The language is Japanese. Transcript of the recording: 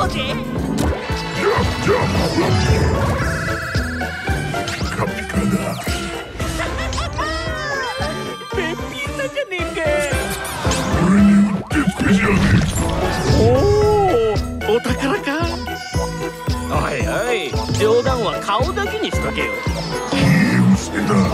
うぜ。 ピカピカだ。 べっぴんさんじゃねえ俺にうってつけじゃねか。おお、お宝か。おいおい、冗談は顔だけにしとけよ。 え。消え失せだ。